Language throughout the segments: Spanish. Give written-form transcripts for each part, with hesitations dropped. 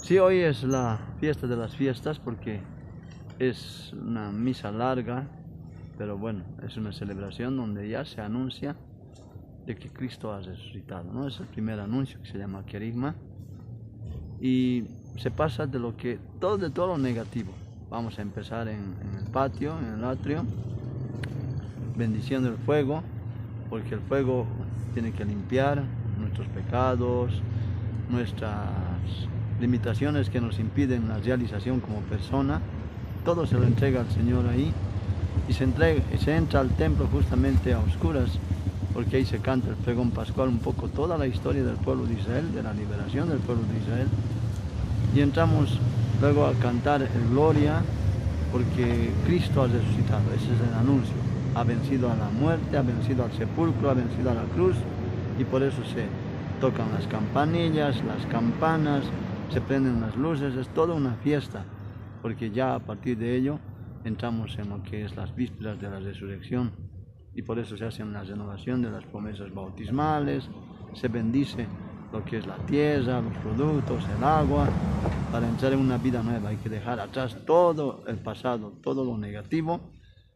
Sí, hoy es la fiesta de las fiestas porque es una misa larga, pero bueno, es una celebración donde ya se anuncia de que Cristo ha resucitado, ¿no? Es el primer anuncio que se llama querigma y se pasa de todo lo negativo. Vamos a empezar en el patio, en el atrio, bendiciendo el fuego, porque el fuego tiene que limpiar nuestros pecados, nuestras limitaciones que nos impiden la realización como persona. Todo se lo entrega al Señor ahí y se entra al templo justamente a oscuras, porque ahí se canta el pregón pascual, un poco toda la historia del pueblo de Israel, de la liberación del pueblo de Israel, y entramos luego a cantar el Gloria, porque Cristo ha resucitado. Ese es el anuncio. Ha vencido a la muerte, ha vencido al sepulcro, ha vencido a la cruz, y por eso se tocan las campanillas, las campanas, se prenden las luces. Es toda una fiesta, porque ya a partir de ello entramos en lo que es las vísperas de la resurrección, y por eso se hace una renovación de las promesas bautismales, se bendice lo que es la tierra, los productos, el agua, para entrar en una vida nueva. Hay que dejar atrás todo el pasado, todo lo negativo,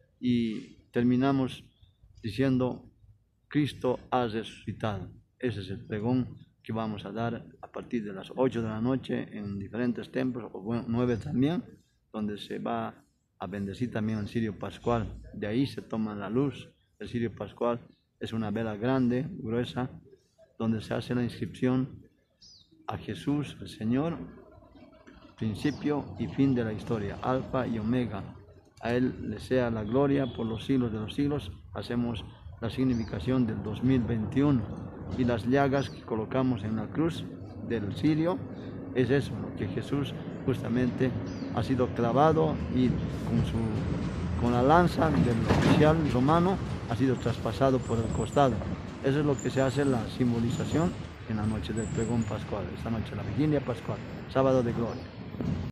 y terminamos diciendo: Cristo ha resucitado. Ese es el pregón que vamos a dar a partir de las 8 de la noche en diferentes templos, o 9 también, donde se va a bendecir también el cirio pascual. De ahí se toma la luz. El cirio pascual es una vela grande, gruesa, donde se hace la inscripción a Jesús, el Señor, principio y fin de la historia, alfa y omega. A Él le sea la gloria por los siglos de los siglos. Hacemos la significación del 2021, y las llagas que colocamos en la cruz del cirio es eso, lo que Jesús justamente ha sido clavado, y con la lanza del oficial romano ha sido traspasado por el costado. Eso es lo que se hace, la simbolización en la noche del pregón pascual, esta noche la vigilia pascual, sábado de gloria.